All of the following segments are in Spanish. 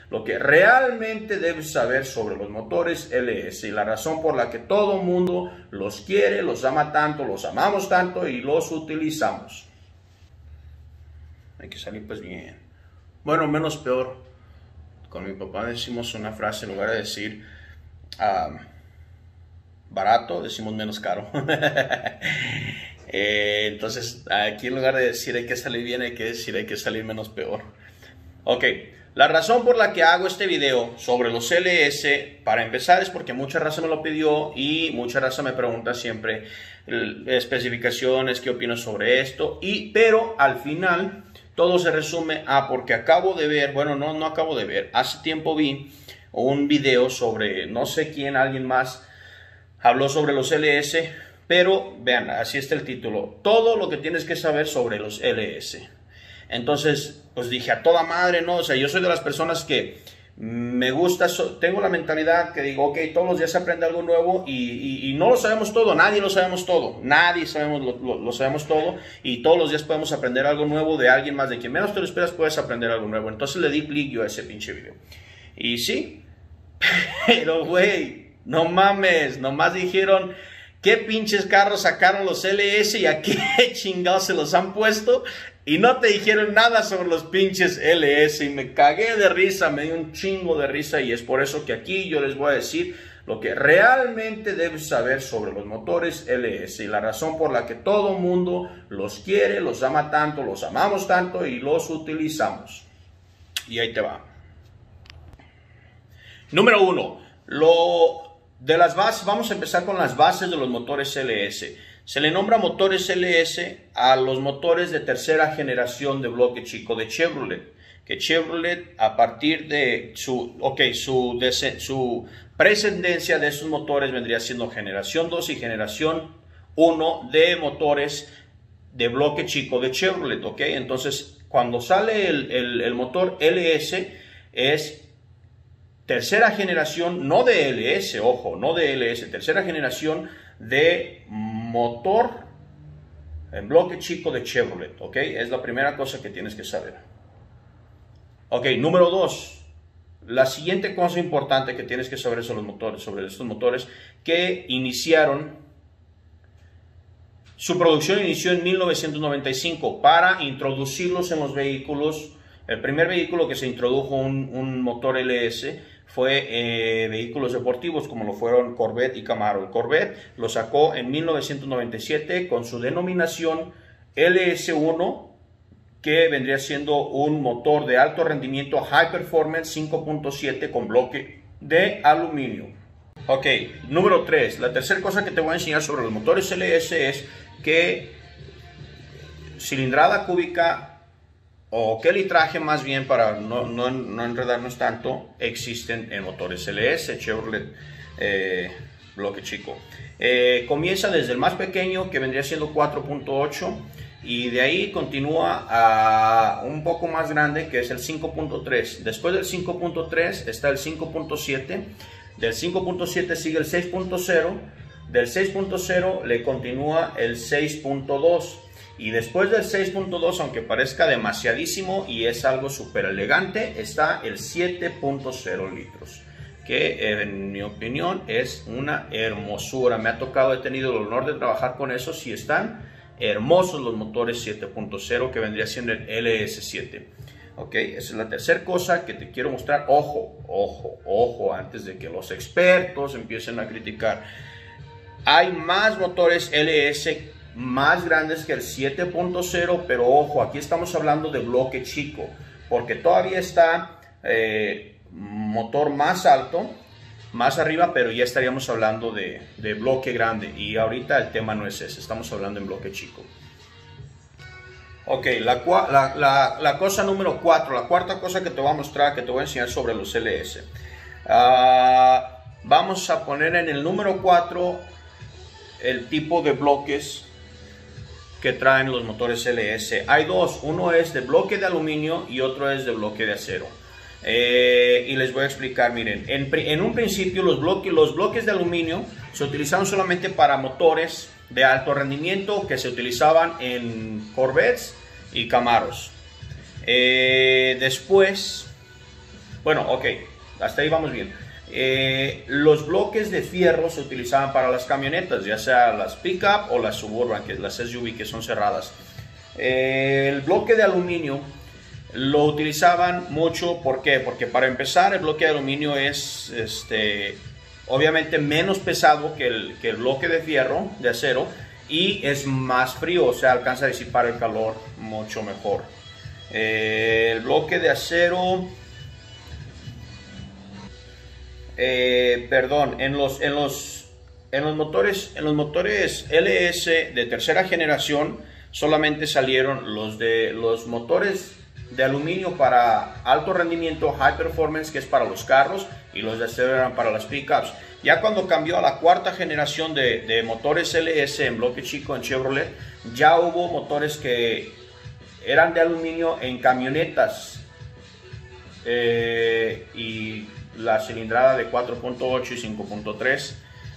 lo que realmente debes saber sobre los motores LS y la razón por la que todo el mundo los quiere, los ama tanto, los amamos tanto y los utilizamos. Hay que salir pues bien. Bueno, menos peor. Con mi papá decimos una frase en lugar de decir barato, decimos menos caro. Entonces aquí en lugar de decir hay que salir bien, hay que decir hay que salir menos peor. Ok, la razón por la que hago este video sobre los LS, para empezar, es porque mucha raza me lo pidió y mucha raza me pregunta siempre especificaciones, qué opinas sobre esto, pero al final todo se resume a porque acabo de ver, bueno, no acabo de ver, hace tiempo vi un video sobre, no sé quién, alguien más habló sobre los LS, pero vean, así está el título, todo lo que tienes que saber sobre los LS. Entonces, pues dije, a toda madre, ¿no? O sea, yo soy de las personas que me gusta, tengo la mentalidad que digo, ok, todos los días se aprende algo nuevo y no lo sabemos todo, nadie lo sabemos todo, nadie lo sabemos todo y todos los días podemos aprender algo nuevo de alguien más, de quien menos te lo esperas puedes aprender algo nuevo. Entonces le di clic yo a ese pinche video. Y sí, pero güey, no mames, nomás dijeron qué pinches carros sacaron los LS y a qué chingados se los han puesto. Y no te dijeron nada sobre los pinches LS y me cagué de risa, me dio un chingo de risa y es por eso que aquí yo les voy a decir lo que realmente debes saber sobre los motores LS y la razón por la que todo el mundo los quiere, los ama tanto, los amamos tanto y los utilizamos. Y ahí te va. Número 1, de las bases, vamos a empezar con las bases de los motores LS. Se le nombra motores LS a los motores de tercera generación de bloque chico de Chevrolet. Que Chevrolet, a partir de su prescendencia de esos motores, vendría siendo generación 2 y generación 1 de motores de bloque chico de Chevrolet. ¿Ok? Entonces, cuando sale el motor LS, es tercera generación, no de LS, ojo, no de LS, tercera generación de motor en bloque chico de Chevrolet, ¿ok? Es la primera cosa que tienes que saber. Ok, número 2. La siguiente cosa importante que tienes que saber sobre estos motores que iniciaron, su producción inició en 1995 para introducirlos en los vehículos. El primer vehículo que se introdujo un motor LS fue vehículos deportivos como lo fueron Corvette y Camaro. El Corvette lo sacó en 1997 con su denominación LS1, que vendría siendo un motor de alto rendimiento High Performance 5.7 con bloque de aluminio. Ok, número 3. La tercera cosa que te voy a enseñar sobre los motores LS es que cilindrada cúbica o qué litraje, más bien, para no enredarnos tanto, existen en motores LS Chevrolet bloque chico. Comienza desde el más pequeño, que vendría siendo 4.8, y de ahí continúa a un poco más grande, que es el 5.3. Después del 5.3 está el 5.7, del 5.7 sigue el 6.0, del 6.0 le continúa el 6.2. Y después del 6.2, aunque parezca demasiadísimo y es algo súper elegante, está el 7.0 litros, que en mi opinión es una hermosura. Me ha tocado, he tenido el honor de trabajar con esos y están hermosos los motores 7.0, que vendría siendo el LS7. Ok, esa es la tercera cosa que te quiero mostrar. Ojo, ojo, ojo, antes de que los expertos empiecen a criticar. Hay más motores LS más grandes que el 7.0, pero ojo, aquí estamos hablando de bloque chico, porque todavía está motor más alto, más arriba, pero ya estaríamos hablando de bloque grande, y ahorita el tema no es ese, estamos hablando en bloque chico. Ok, la cosa número 4, la cuarta cosa que te voy a mostrar, que te voy a enseñar sobre los LS. Vamos a poner en el número 4 el tipo de bloques que traen los motores LS. Hay dos, uno es de bloque de aluminio y otro es de bloque de acero. Y les voy a explicar. Miren, en un principio los bloques de aluminio se utilizaban solamente para motores de alto rendimiento que se utilizaban en Corvettes y Camaros. Después Bueno, ok, hasta ahí vamos bien. Los bloques de fierro se utilizaban para las camionetas, ya sea las pickup o las Suburban, que las SUV, que son cerradas. El bloque de aluminio lo utilizaban mucho, ¿por qué? Porque para empezar el bloque de aluminio es obviamente menos pesado que el bloque de fierro, de acero, y es más frío, o sea, alcanza a disipar el calor mucho mejor. El bloque de acero, perdón, en los motores LS de tercera generación solamente salieron los motores de aluminio para alto rendimiento, high performance, que es para los carros, y los de acero eran para las pickups. Ya cuando cambió a la cuarta generación de motores LS en bloque chico en Chevrolet, ya hubo motores que eran de aluminio en camionetas, y la cilindrada de 4.8 y 5.3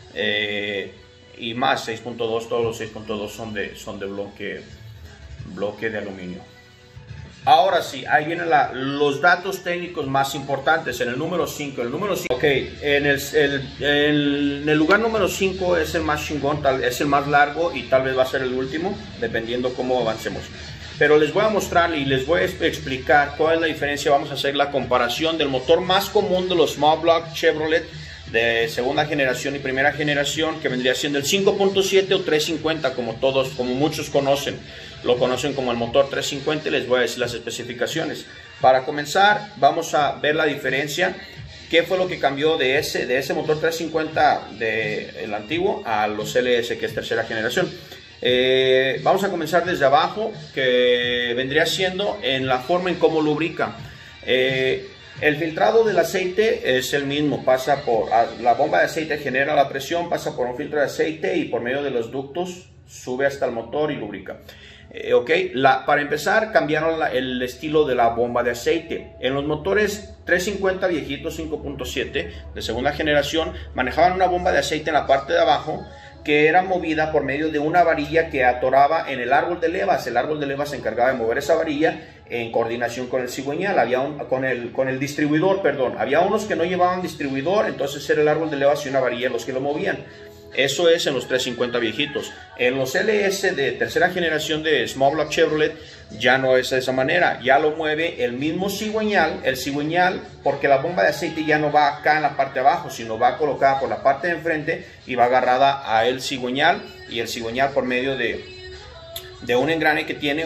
y más 6.2, todos los 6.2 son de bloque de aluminio. Ahora sí, ahí vienen los datos técnicos más importantes. En el número 5, ok, en el lugar número 5 es el más chingón, es el más largo y tal vez va a ser el último, dependiendo cómo avancemos. Pero les voy a mostrar y les voy a explicar cuál es la diferencia. Vamos a hacer la comparación del motor más común de los small block Chevrolet de segunda generación y primera generación, que vendría siendo el 5.7 o 350, como muchos conocen. Lo conocen como el motor 350 y les voy a decir las especificaciones. Para comenzar, vamos a ver la diferencia. ¿Qué fue lo que cambió de ese motor 350 del antiguo a los LS, que es tercera generación? Vamos a comenzar desde abajo, que vendría siendo en la forma en cómo lubrica. El filtrado del aceite es el mismo, pasa por la bomba de aceite, genera la presión, pasa por un filtro de aceite y por medio de los ductos sube hasta el motor y lubrica. Para empezar, cambiaron el estilo de la bomba de aceite. En los motores 350 viejitos 5.7 de segunda generación manejaban una bomba de aceite en la parte de abajo, que era movida por medio de una varilla que atoraba en el árbol de levas. El árbol de levas se encargaba de mover esa varilla en coordinación con el cigüeñal, con el distribuidor, perdón. Había unos que no llevaban distribuidor, entonces era el árbol de levas y una varilla los que lo movían. Eso es en los 350 viejitos. En los LS de tercera generación de Small Block Chevrolet ya no es de esa manera. Ya lo mueve el mismo cigüeñal, porque la bomba de aceite ya no va acá en la parte de abajo, sino va colocada por la parte de enfrente y va agarrada a el cigüeñal, y el cigüeñal por medio de un engrane que tiene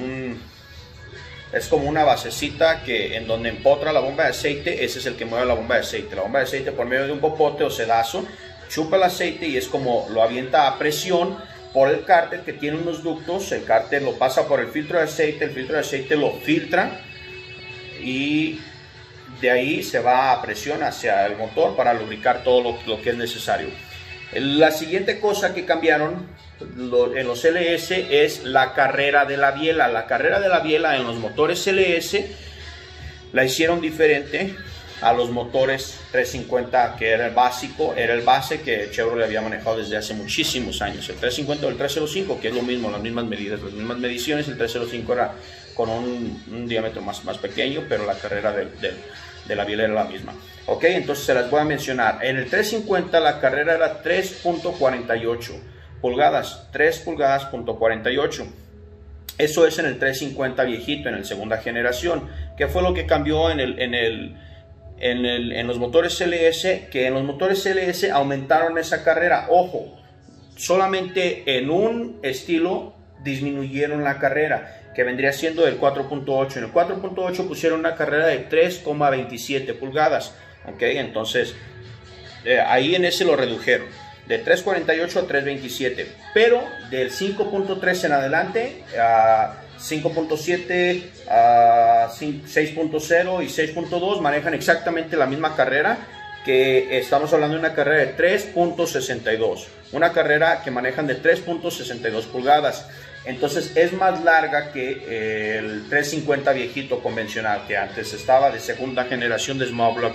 es como una basecita en donde empotra la bomba de aceite. Ese es el que mueve la bomba de aceite. La bomba de aceite, por medio de un popote o sedazo, chupa el aceite y es como lo avienta a presión por el cárter, que tiene unos ductos. El cárter lo pasa por el filtro de aceite, el filtro de aceite lo filtra y de ahí se va a presión hacia el motor para lubricar todo lo que es necesario. La siguiente cosa que cambiaron en los LS es la carrera de la biela. La carrera de la biela en los motores LS la hicieron diferente a los motores 350, que era el básico, era el base que Chevrolet había manejado desde hace muchísimos años. El 350 o el 305, que es lo mismo, las mismas medidas, las mismas mediciones. El 305 era con un diámetro más pequeño, pero la carrera de la biela era la misma. Ok, entonces se las voy a mencionar. En el 350 la carrera era 3.48 pulgadas, 3 pulgadas.48. Eso es en el 350 viejito, en el segunda generación. ¿Qué fue lo que cambió en los motores LS? Que en los motores LS aumentaron esa carrera. Ojo, solamente en un estilo disminuyeron la carrera, que vendría siendo del 4.8. En el 4.8 pusieron una carrera de 3.27 pulgadas. Ok, entonces ahí en ese lo redujeron de 3.48 a 3.27, pero del 5.3 en adelante a 5.7, 6.0 y 6.2 manejan exactamente la misma carrera, que estamos hablando de una carrera de 3.62, una carrera que manejan de 3.62 pulgadas. Entonces es más larga que el 350 viejito convencional, que antes estaba de segunda generación de Small Block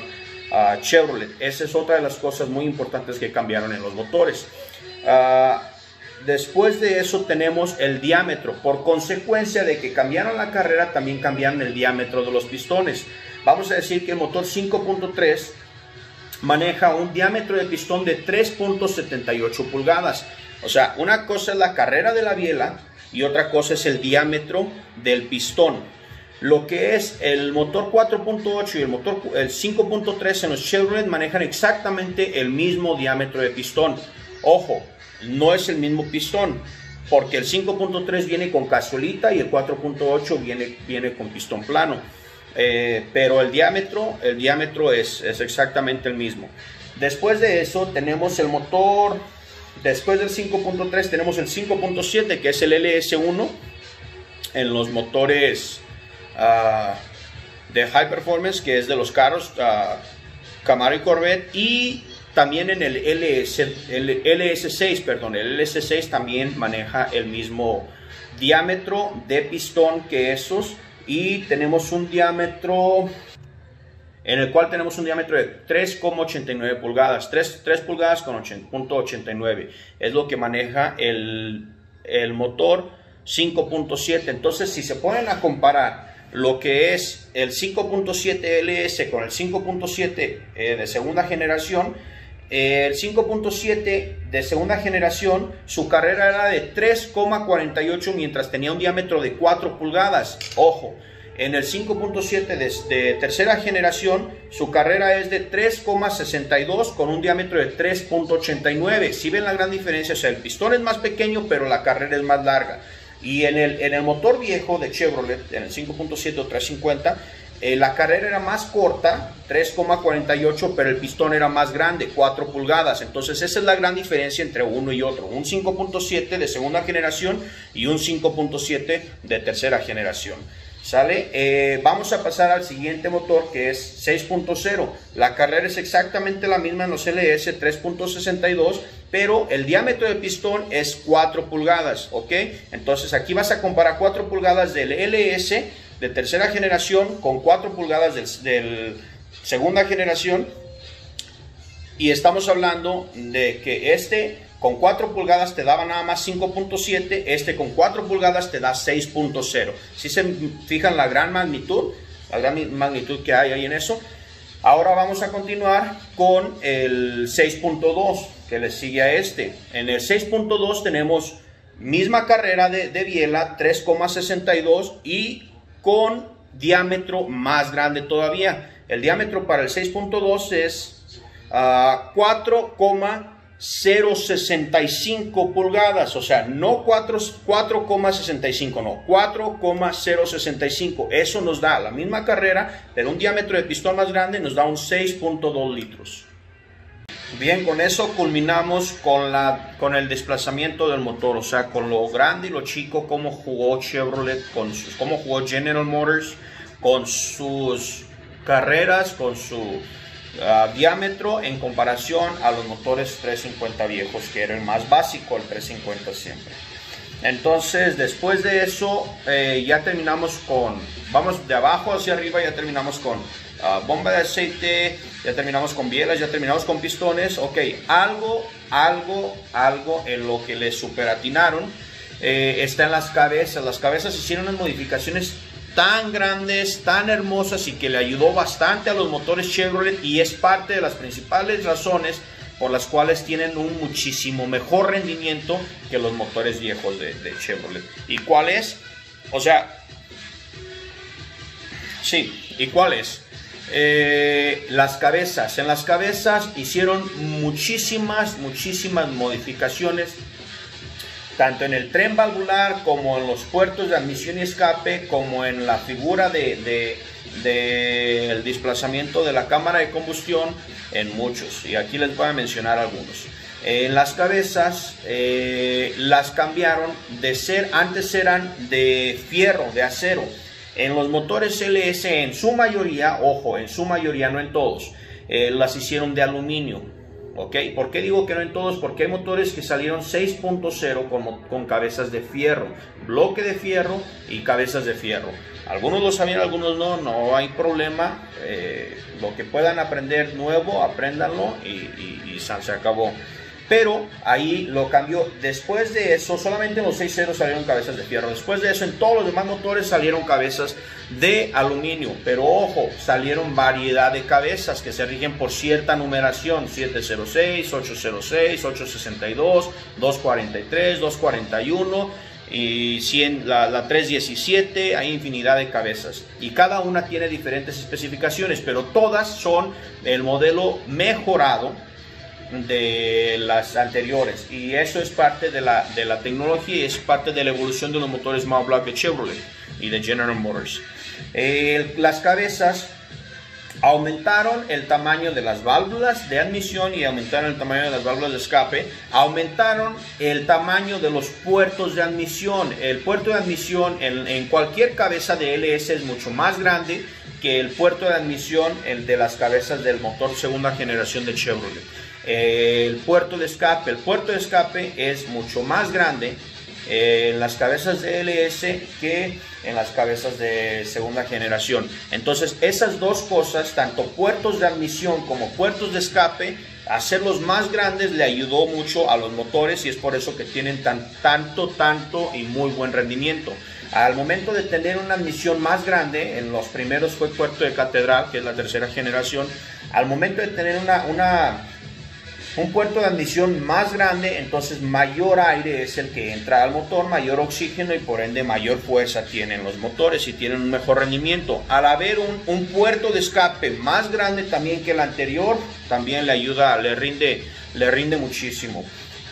Chevrolet. Esa es otra de las cosas muy importantes que cambiaron en los motores. después de eso tenemos el diámetro. Por consecuencia de que cambiaron la carrera, también cambiaron el diámetro de los pistones. Vamos a decir que el motor 5.3 maneja un diámetro de pistón de 3.78 pulgadas. O sea, una cosa es la carrera de la biela y otra cosa es el diámetro del pistón. Lo que es el motor 4.8 y el motor 5.3 en los Chevrolet manejan exactamente el mismo diámetro de pistón. Ojo, no es el mismo pistón, porque el 5.3 viene con cazuelita y el 4.8 viene con pistón plano. Pero el diámetro es exactamente el mismo. Después de eso tenemos el motor, después del 5.3 tenemos el 5.7, que es el LS1 en los motores de High Performance, que es de los carros Camaro y Corvette, y también en el LS6, perdón, el LS6 también maneja el mismo diámetro de pistón que esos, y tenemos un diámetro en el cual tenemos un diámetro de 3,89 pulgadas, 3 pulgadas con 8.89, es lo que maneja el motor 5.7. Entonces, si se ponen a comparar lo que es el 5.7 LS con el 5.7 de segunda generación, el 5.7 de segunda generación, su carrera era de 3,48 mientras tenía un diámetro de 4 pulgadas. Ojo, en el 5.7 de tercera generación, su carrera es de 3,62 con un diámetro de 3.89. Si ven la gran diferencia, o sea, el pistón es más pequeño, pero la carrera es más larga. Y en el motor viejo de Chevrolet, en el 5.7 o 350, la carrera era más corta, 3,48, pero el pistón era más grande, 4 pulgadas. Entonces esa es la gran diferencia entre uno y otro. Un 5.7 de segunda generación y un 5.7 de tercera generación. ¿Sale? Vamos a pasar al siguiente motor, que es 6.0. La carrera es exactamente la misma en los LS, 3.62, pero el diámetro del pistón es 4 pulgadas, ¿ok? Entonces aquí vas a comparar 4 pulgadas del LS de tercera generación con 4 pulgadas del segunda generación, y estamos hablando de que este con 4 pulgadas te daba nada más 5.7, este con 4 pulgadas te da 6.0. Si se fijan la gran magnitud que hay ahí en eso. Ahora vamos a continuar con el 6.2, que le sigue a este. En el 6.2 tenemos misma carrera de biela, 3,62, y con diámetro más grande todavía. El diámetro para el 6.2 es 4,065 pulgadas, o sea, no 4,65, no, 4,065. Eso nos da la misma carrera, pero un diámetro de pistón más grande nos da un 6.2 litros. Bien, con eso culminamos con el desplazamiento del motor, o sea, con lo grande y lo chico, cómo jugó Chevrolet, cómo jugó General Motors con sus carreras, con su diámetro en comparación a los motores 350 viejos, que era el más básico, el 350 siempre. Entonces, después de eso, ya terminamos con, vamos de abajo hacia arriba, ya terminamos con bomba de aceite, ya terminamos con bielas, ya terminamos con pistones. Ok, algo en lo que les superatinaron está en las cabezas. Las cabezas hicieron unas modificaciones tan grandes, tan hermosas, y que le ayudó bastante a los motores Chevrolet, y es parte de las principales razones por las cuales tienen un muchísimo mejor rendimiento que los motores viejos de Chevrolet. ¿Y cuál es? O sea, sí, ¿y cuál es? Las cabezas. En las cabezas hicieron muchísimas modificaciones, tanto en el tren valvular, como en los puertos de admisión y escape, como en la figura del desplazamiento de la cámara de combustión, en muchos. Y aquí les voy a mencionar algunos. En las cabezas las cambiaron de ser, antes eran de fierro, de acero. En los motores LS, en su mayoría, ojo, en su mayoría, no en todos, las hicieron de aluminio. ¿Ok? ¿Por qué digo que no en todos? Porque hay motores que salieron 6.0 con cabezas de fierro, bloque de fierro y cabezas de fierro. Algunos lo sabían, algunos no, no hay problema. Lo que puedan aprender nuevo, apréndanlo y se acabó. pero ahí lo cambió. Después de eso, solamente en los 6.0 salieron cabezas de fierro. Después de eso, en todos los demás motores salieron cabezas de aluminio. Pero ojo, salieron variedad de cabezas que se rigen por cierta numeración: 706, 806, 862, 243, 241 y 100, la 317. Hay infinidad de cabezas y cada una tiene diferentes especificaciones, pero todas son el modelo mejorado de las anteriores, y eso es parte de la tecnología y es parte de la evolución de los motores monoblock de Chevrolet y de General Motors. Las cabezas aumentaron el tamaño de las válvulas de admisión y aumentaron el tamaño de las válvulas de escape. Aumentaron el tamaño de los puertos de admisión. El puerto de admisión en cualquier cabeza de LS es mucho más grande que el puerto de admisión, el de las cabezas del motor segunda generación de Chevrolet. El puerto de escape es mucho más grande en las cabezas de LS que en las cabezas de segunda generación. Entonces esas dos cosas, tanto puertos de admisión como puertos de escape, hacerlos más grandes le ayudó mucho a los motores, y es por eso que tienen tanto y muy buen rendimiento. Al momento de tener una admisión más grande, en los primeros fue puerto de catedral, que es la tercera generación. Al momento de tener un puerto de admisión más grande, entonces mayor aire es el que entra al motor, mayor oxígeno, y por ende mayor fuerza tienen los motores y tienen un mejor rendimiento. Al haber un puerto de escape más grande también que el anterior, también le ayuda, le rinde muchísimo.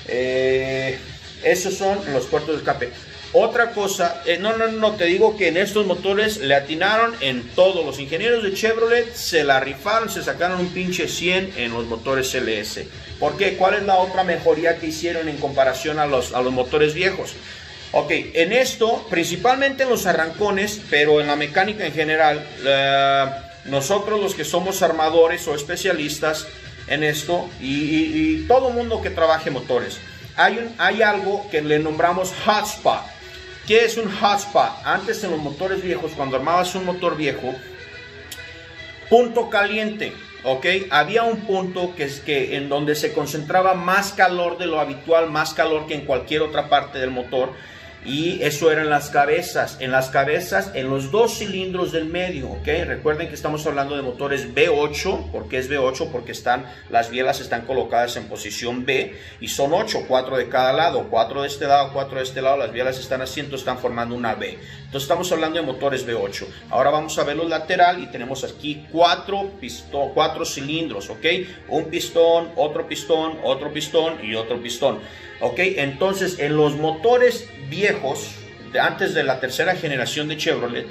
Esos son los puertos de escape. Otra cosa, no, te digo que en estos motores le atinaron en todo. Los ingenieros de Chevrolet se la rifaron, se sacaron un pinche 100 en los motores LS. ¿Por qué? ¿Cuál es la otra mejoría que hicieron en comparación a los motores viejos? Ok, en esto, principalmente en los arrancones, pero en la mecánica en general, nosotros los que somos armadores o especialistas en esto, y todo mundo que trabaje motores, hay algo que le nombramos hotspot. ¿Qué es un hotspot? Antes en los motores viejos, cuando armabas un motor viejo, punto caliente, ¿ok? Había un punto que en donde se concentraba más calor de lo habitual, más calor que en cualquier otra parte del motor, y eso era en las cabezas, en los dos cilindros del medio, ¿ok? Recuerden que estamos hablando de motores V8. ¿Por qué es V8? Porque las bielas están colocadas en posición B y son 8, 4 de cada lado, 4 de este lado, 4 de este lado. Las bielas están asiento, están formando una B. Entonces estamos hablando de motores V8. Ahora vamos a ver los lateral y tenemos aquí 4 cilindros, ¿ok? Un pistón, otro pistón, otro pistón y otro pistón. Ok, entonces en los motores viejos, antes de la tercera generación de Chevrolet,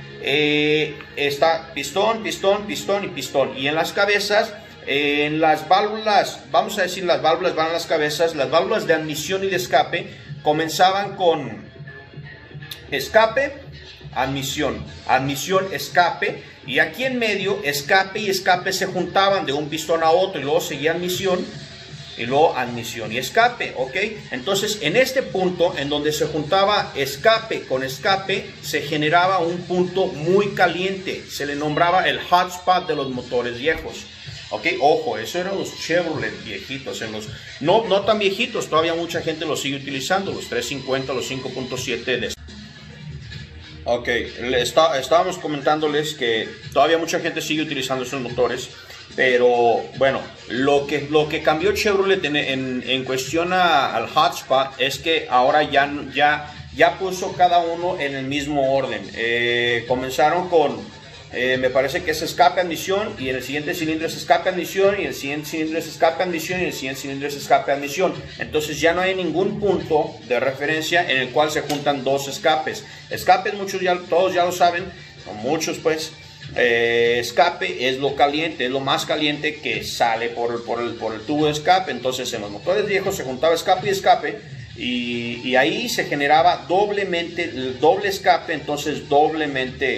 está pistón, pistón, pistón y pistón. Y en las cabezas, en las válvulas, vamos a decir, las válvulas van a las cabezas, las válvulas de admisión y de escape comenzaban con escape, admisión, admisión, escape, y aquí en medio escape y escape se juntaban de un pistón a otro, y luego seguía admisión, y luego admisión y escape, ¿ok? Entonces en este punto en donde se juntaba escape con escape, se generaba un punto muy caliente, se le nombraba el hotspot de los motores viejos, ¿ok? Ojo, eso eran los Chevrolet viejitos, no tan viejitos, todavía mucha gente los sigue utilizando, los 350, los 5.7 de... Ok, estábamos comentándoles que todavía mucha gente sigue utilizando esos motores. Pero bueno, lo que cambió Chevrolet en cuestión al hotspot es que ahora ya puso cada uno en el mismo orden. Comenzaron con, me parece que es escape, admisión, y en el siguiente cilindro es escape, admisión, y en el siguiente cilindro es escape, admisión, y en el siguiente cilindro es escape, admisión. Entonces ya no hay ningún punto de referencia en el cual se juntan dos escapes. Escapes, todos ya lo saben, o muchos pues. Escape es lo caliente, es lo más caliente que sale por el tubo de escape. Entonces en los motores viejos se juntaba escape y escape, y ahí se generaba doblemente el doble escape, entonces doblemente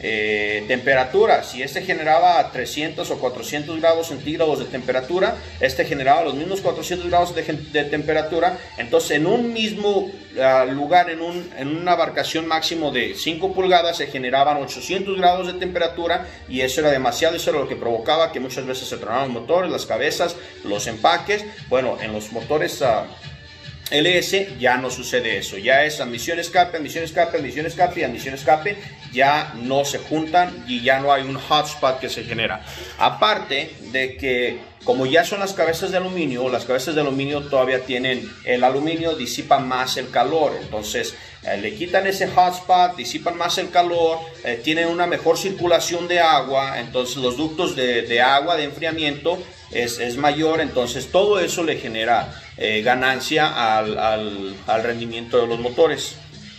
temperatura. Si este generaba 300 o 400 grados centígrados de temperatura, este generaba los mismos 400 grados de temperatura. Entonces en un mismo lugar, en una abarcación máximo de 5 pulgadas, se generaban 800 grados de temperatura, y eso era demasiado. Eso era lo que provocaba que muchas veces se tronaban los motores, las cabezas, los empaques. Bueno, en los motores LS ya no sucede eso, ya es admisión escape, admisión escape, admisión escape y admisión escape, ya no se juntan y ya no hay un hotspot que se genera. Aparte de que, como ya son las cabezas de aluminio todavía tienen, el aluminio disipa más el calor, entonces le quitan ese hotspot, disipan más el calor, tienen una mejor circulación de agua, entonces los ductos de agua, de enfriamiento, es mayor, entonces todo eso le genera ganancia al rendimiento de los motores.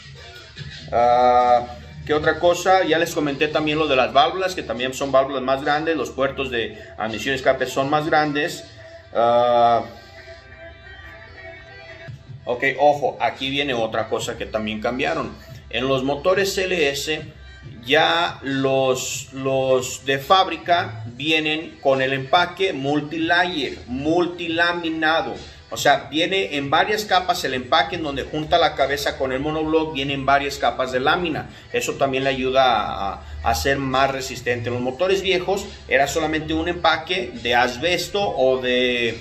¿Qué otra cosa? Ya les comenté también lo de las válvulas, que también son válvulas más grandes, los puertos de admisión y escape son más grandes. Ok, ojo, aquí viene otra cosa que también cambiaron. En los motores LS, ya los de fábrica vienen con el empaque multilayer, multilaminado. O sea, viene en varias capas el empaque, en donde junta la cabeza con el monobloc, viene en varias capas de lámina. Eso también le ayuda a ser más resistente. En los motores viejos era solamente un empaque de asbesto o de...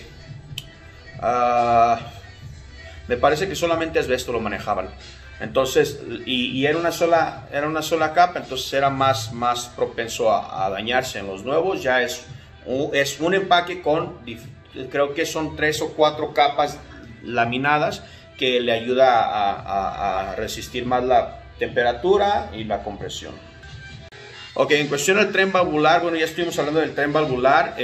me parece que solamente asbesto lo manejaban. Entonces, y era una sola capa, entonces era más propenso a dañarse. En los nuevos ya es un empaque con, creo que son 3 o 4 capas laminadas, que le ayuda a resistir más la temperatura y la compresión. Ok, en cuestión del tren valvular, bueno, ya estuvimos hablando del tren valvular.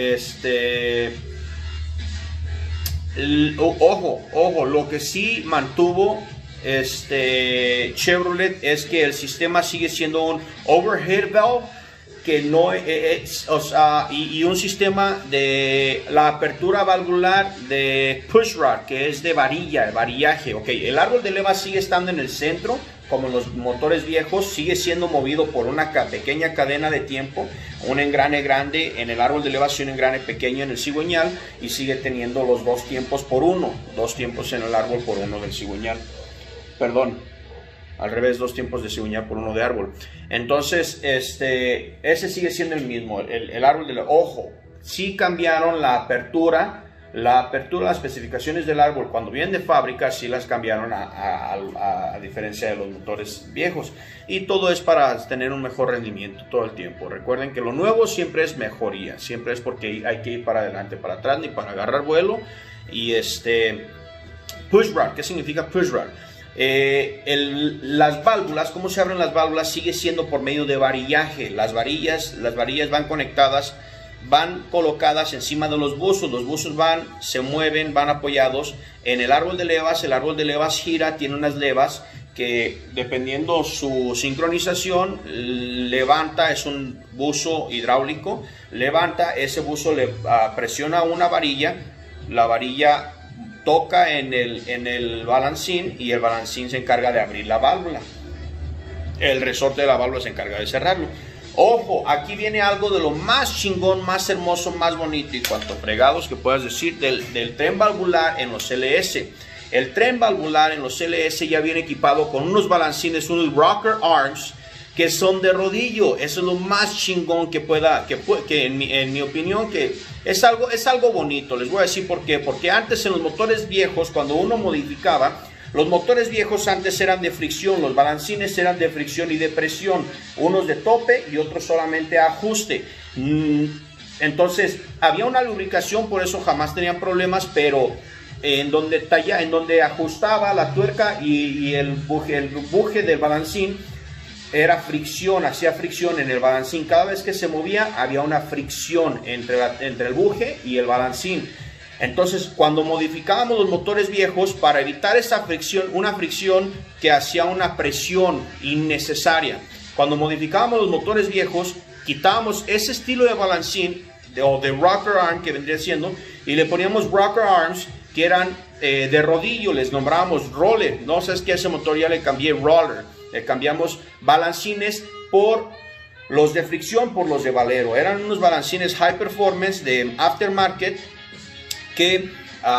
Ojo, lo que sí mantuvo Chevrolet es que el sistema sigue siendo un overhead valve, que no es, y un sistema de la apertura valvular de push rod, que es de varillaje. Ok, el árbol de leva sigue estando en el centro, como en los motores viejos, sigue siendo movido por una pequeña cadena de tiempo, un engrane grande en el árbol de leva y un engrane pequeño en el cigüeñal, y sigue teniendo los 2 tiempos por 1, 2 tiempos en el árbol por 1 del cigüeñal. Perdón, al revés, 2 tiempos de cigüeñal por 1 de árbol. Entonces, ese sigue siendo el mismo, el árbol de leva. Ojo, sí cambiaron la apertura, las especificaciones del árbol cuando vienen de fábrica, sí las cambiaron a diferencia de los motores viejos. Y todo es para tener un mejor rendimiento todo el tiempo. Recuerden que lo nuevo siempre es mejoría, siempre es porque hay que ir para adelante, para atrás, ni para agarrar vuelo. Y push rod, ¿qué significa push rod? Las válvulas, ¿cómo se abren las válvulas? Sigue siendo por medio de varillaje. Las varillas van conectadas, van colocadas encima de los buzos se mueven, van apoyados en el árbol de levas. El árbol de levas gira, tiene unas levas que, dependiendo su sincronización, levanta, es un buzo hidráulico, levanta ese buzo, presiona una varilla, la varilla toca en el balancín, y el balancín se encarga de abrir la válvula. El resorte de la válvula se encarga de cerrarlo. Ojo, aquí viene algo de lo más chingón, más hermoso, más bonito y cuanto fregados que puedas decir del tren valvular en los LS. El tren valvular en los LS ya viene equipado con unos balancines, unos rocker arms, que son de rodillo. Eso es lo más chingón que en mi opinión, que es algo bonito. Les voy a decir por qué. Porque antes, en los motores viejos, cuando uno modificaba, los motores viejos antes eran de fricción, los balancines eran de fricción y de presión, unos de tope y otros solamente ajuste. Entonces había una lubricación, por eso jamás tenían problemas, pero en donde ajustaba la tuerca y el buje del balancín, era fricción, hacía fricción en el balancín. Cada vez que se movía había una fricción entre el buje y el balancín. Entonces, cuando modificábamos los motores viejos, para evitar esa fricción, una fricción que hacía una presión innecesaria, cuando modificábamos los motores viejos, quitábamos ese estilo de balancín o de rocker arm que vendría siendo, y le poníamos rocker arms que eran de rodillo, les nombrábamos roller. No sé, es que a ese motor ya le cambié roller. Le cambiamos balancines por los de fricción por los de Valero. Eran unos balancines high performance de aftermarket que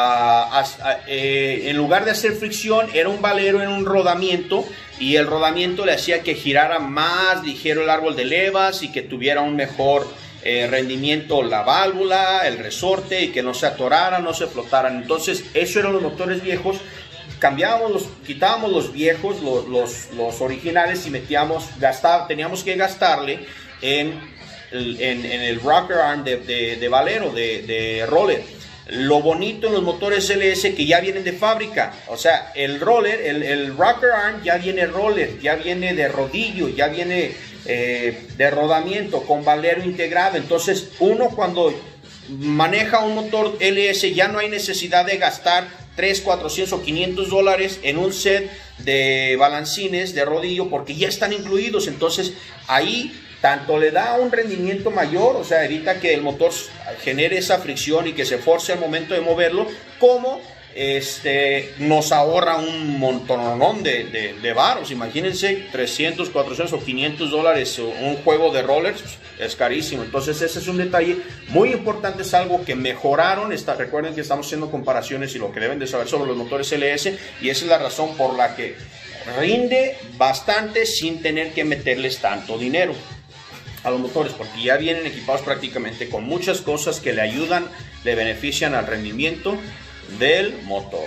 en lugar de hacer fricción era un Valero en un rodamiento, y el rodamiento le hacía que girara más ligero el árbol de levas y que tuviera un mejor rendimiento la válvula, el resorte, y que no se atoraran, no se flotaran. Entonces eso eran los motores viejos. Quitábamos los viejos, los originales, y teníamos que gastarle en el rocker arm de Valero, de roller. Lo bonito en los motores LS que ya vienen de fábrica, o sea, el roller, el rocker arm ya viene roller, ya viene de rodillo, ya viene de rodamiento con Valero integrado. Entonces uno cuando maneja un motor LS ya no hay necesidad de gastar 300, 400 o 500 dólares en un set de balancines de rodillo, porque ya están incluidos. Entonces ahí tanto le da un rendimiento mayor, o sea, evita que el motor genere esa fricción y que se force al momento de moverlo, como nos ahorra un montonón de varos. Imagínense 300, 400 o 500 dólares un juego de rollers, es carísimo. Entonces ese es un detalle muy importante, es algo que mejoraron. Recuerden que estamos haciendo comparaciones y lo que deben de saber sobre los motores LS, y esa es la razón por la que rinde bastante sin tener que meterles tanto dinero a los motores, porque ya vienen equipados prácticamente con muchas cosas que le ayudan, le benefician al rendimiento del motor.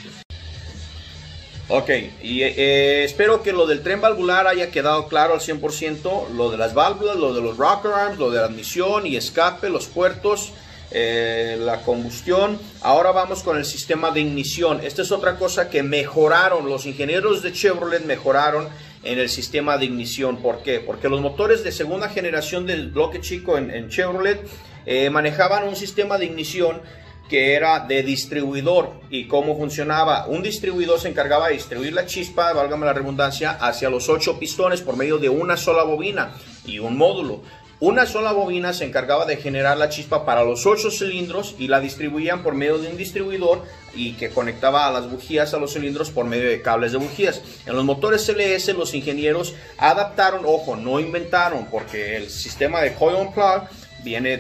Ok, y espero que lo del tren valvular haya quedado claro al 100%, lo de las válvulas, lo de los rocker arms, lo de la admisión y escape, los puertos, la combustión. Ahora vamos con el sistema de ignición. Esta es otra cosa que mejoraron, los ingenieros de Chevrolet mejoraron en el sistema de ignición. ¿Por qué? Porque los motores de segunda generación del bloque chico en Chevrolet manejaban un sistema de ignición que era de distribuidor. ¿Y cómo funcionaba? Un distribuidor se encargaba de distribuir la chispa, válgame la redundancia, hacia los 8 pistones por medio de una sola bobina y un módulo. Una sola bobina se encargaba de generar la chispa para los 8 cilindros y la distribuían por medio de un distribuidor, y que conectaba a las bujías a los cilindros por medio de cables de bujías. En los motores LS los ingenieros adaptaron, ojo, no inventaron, porque el sistema de coil and plug viene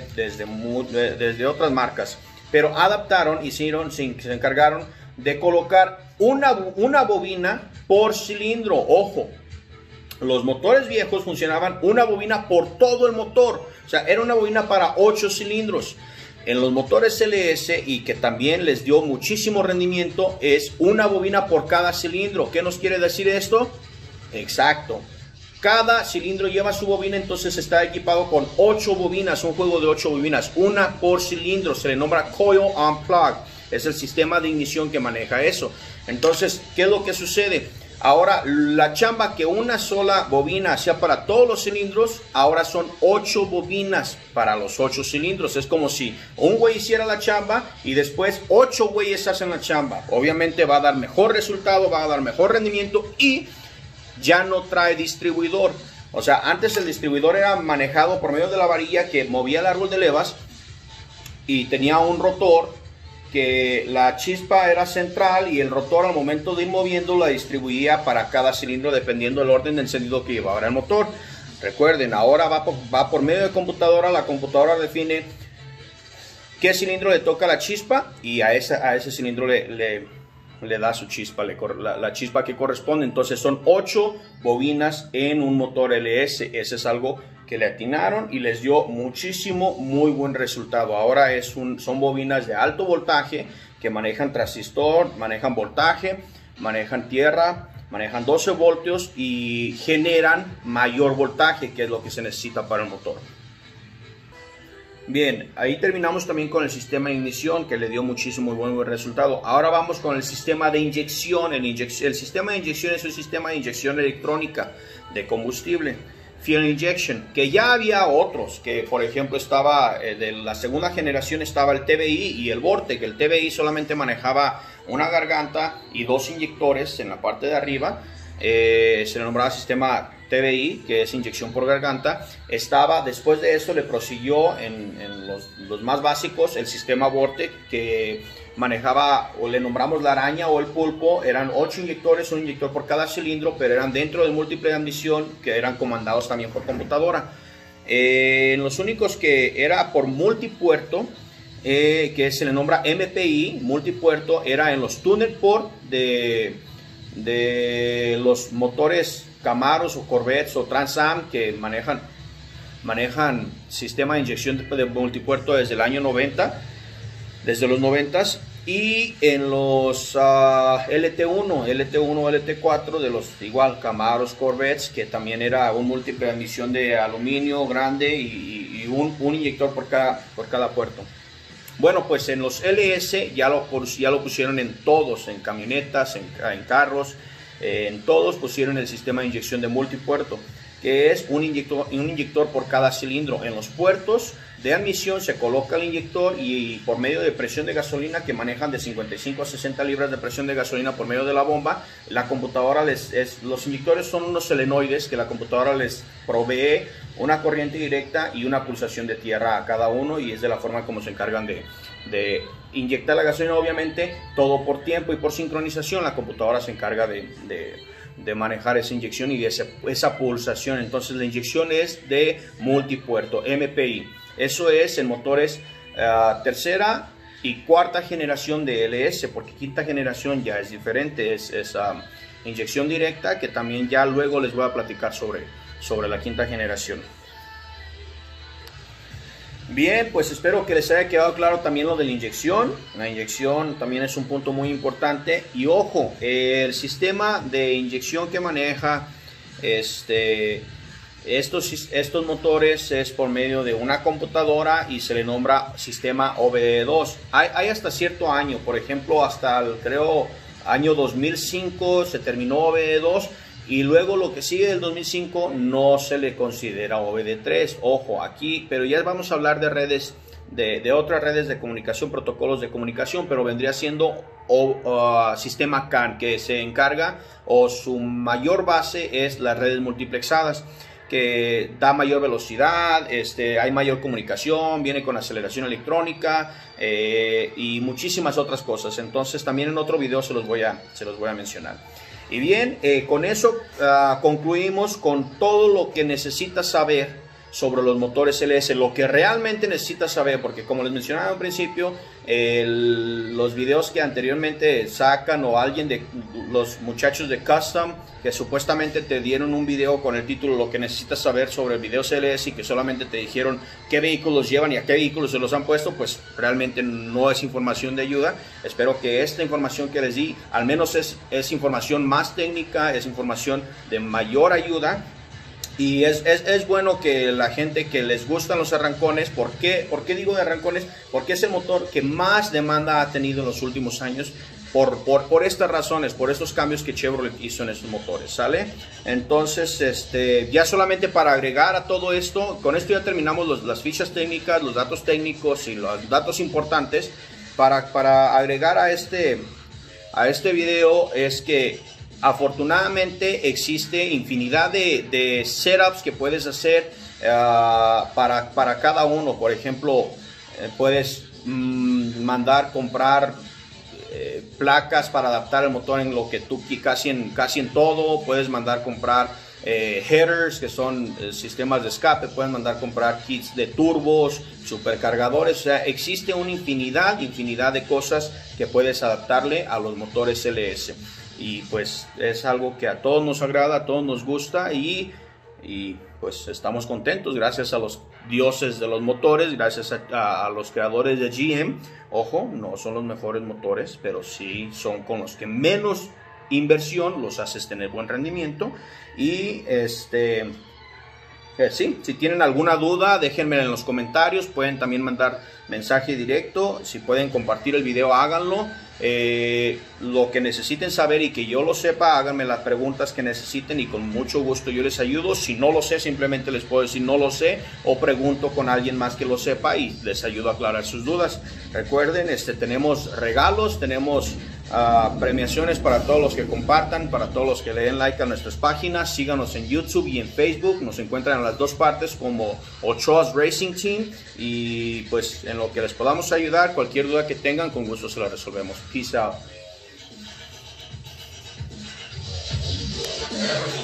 desde otras marcas, pero adaptaron, se encargaron de colocar una bobina por cilindro. Ojo, los motores viejos funcionaban una bobina por todo el motor, o sea, era una bobina para 8 cilindros. En los motores LS, y que también les dio muchísimo rendimiento, es una bobina por cada cilindro. ¿Qué nos quiere decir esto? Exacto, cada cilindro lleva su bobina, entonces está equipado con 8 bobinas, un juego de 8 bobinas, una por cilindro. Se le nombra Coil and Plug, es el sistema de ignición que maneja eso. Entonces, ¿qué es lo que sucede? Ahora, la chamba que una sola bobina hacía para todos los cilindros, ahora son 8 bobinas para los 8 cilindros. Es como si un güey hiciera la chamba y después 8 güeyes hacen la chamba. Obviamente va a dar mejor resultado, va a dar mejor rendimiento, y ya no trae distribuidor. O sea, antes el distribuidor era manejado por medio de la varilla que movía el árbol de levas, y tenía un rotor que la chispa era central, y el rotor al momento de ir moviendo la distribuía para cada cilindro dependiendo del orden de encendido que llevaba el motor. Recuerden, ahora va por medio de computadora. La computadora define qué cilindro le toca la chispa, y a ese cilindro le da su chispa, la chispa que corresponde. Entonces son 8 bobinas en un motor LS. Ese es algo que le atinaron y les dio muy buen resultado. Ahora son bobinas de alto voltaje que manejan transistor, manejan voltaje, manejan tierra, manejan 12 voltios y generan mayor voltaje, que es lo que se necesita para el motor. Bien, ahí terminamos también con el sistema de ignición, que le dio muy buen resultado. Ahora vamos con el sistema de inyección. El sistema de inyección es un sistema de inyección electrónica de combustible, fuel injection, que ya había otros, que por ejemplo estaba de la segunda generación, estaba el TBI y el Vortec. El TBI solamente manejaba una garganta y 2 inyectores en la parte de arriba. Se le nombraba sistema TBI, que es inyección por garganta. Después de esto le prosiguió en los más básicos el sistema Vortec, que manejaba, o le nombramos la araña o el pulpo. Eran 8 inyectores, un inyector por cada cilindro, pero eran dentro del múltiple de admisión, que eran comandados también por computadora. Los únicos que era por multipuerto, que se le nombra MPI, multipuerto, era en los tuner port de los motores Camaros o Corvettes o Trans Am que manejan sistema de inyección de multipuerto desde el año 90, desde los 90s, y en los LT1, LT4 de los igual Camaros, Corvettes, que también era un múltiple de admisión de aluminio grande y un inyector por cada puerto. Bueno, pues en los LS ya lo pusieron en todos, en camionetas, en carros, en todos pusieron el sistema de inyección de multipuerto, que es un inyector por cada cilindro. En los puertos de admisión se coloca el inyector y por medio de presión de gasolina, que manejan de 55 a 60 libras de presión de gasolina por medio de la bomba, la computadora los inyectores son unos solenoides que la computadora les provee una corriente directa y una pulsación de tierra a cada uno, y es de la forma como se encargan de inyectar la gasolina. Obviamente todo por tiempo y por sincronización, la computadora se encarga de manejar esa inyección y de esa pulsación. Entonces la inyección es de multipuerto, MPI. Eso es en motores tercera y cuarta generación de LS, porque quinta generación ya es diferente, es inyección directa, que también ya luego les voy a platicar sobre la quinta generación. Bien, pues espero que les haya quedado claro también lo de la inyección. La inyección también es un punto muy importante. Y ojo, el sistema de inyección que maneja estos motores es por medio de una computadora y se le nombra sistema OBD2. Hay hasta cierto año, por ejemplo, hasta el año 2005 se terminó OBD2. Y luego lo que sigue del 2005 no se le considera OBD3, ojo aquí, pero ya vamos a hablar de redes, de otras redes de comunicación, protocolos de comunicación, pero vendría siendo sistema CAN, que se encarga, o su mayor base es las redes multiplexadas, que da mayor velocidad, hay mayor comunicación, viene con aceleración electrónica y muchísimas otras cosas. Entonces también en otro video se los voy a mencionar. Y bien, con eso concluimos con todo lo que necesitas saber sobre los motores LS, lo que realmente necesitas saber, porque como les mencionaba al principio, los videos que anteriormente sacan, o alguien de los muchachos de Custom, que supuestamente te dieron un video con el título "Lo que necesitas saber sobre videos LS", y que solamente te dijeron qué vehículos llevan y a qué vehículos se los han puesto, pues realmente no es información de ayuda. Espero que esta información que les di al menos es información más técnica, es información de mayor ayuda. Y es bueno que la gente que les gustan los arrancones, ¿por qué digo de arrancones? Porque es el motor que más demanda ha tenido en los últimos años, por estas razones, por estos cambios que Chevrolet hizo en estos motores, ¿sale? Entonces, ya solamente para agregar a todo esto, con esto ya terminamos las fichas técnicas, los datos técnicos y los datos importantes. Para agregar a este video es que afortunadamente existe infinidad de setups que puedes hacer para cada uno. Por ejemplo, puedes comprar placas para adaptar el motor en lo que tú casi en todo. Puedes mandar comprar headers, que son sistemas de escape. Puedes mandar comprar kits de turbos, supercargadores. O sea, existe una infinidad de cosas que puedes adaptarle a los motores LS. Y pues es algo que a todos nos agrada, a todos nos gusta, y pues estamos contentos gracias a los dioses de los motores, gracias a los creadores de GM. Ojo, no son los mejores motores, pero sí son con los que menos inversión los haces tener buen rendimiento. Y sí, si tienen alguna duda, déjenme en los comentarios. Pueden también mandar mensaje directo. Si pueden compartir el video, háganlo. Lo que necesiten saber y que yo lo sepa, háganme las preguntas que necesiten y con mucho gusto yo les ayudo. Si no lo sé, simplemente les puedo decir no lo sé, o pregunto con alguien más que lo sepa y les ayudo a aclarar sus dudas. Recuerden, tenemos regalos, tenemos premiaciones para todos los que compartan, para todos los que le den like a nuestras páginas. Síganos en YouTube y en Facebook, nos encuentran en las dos partes como Ochoa's Racing Team, y pues en lo que les podamos ayudar, cualquier duda que tengan, con gusto se la resolvemos. Peace out.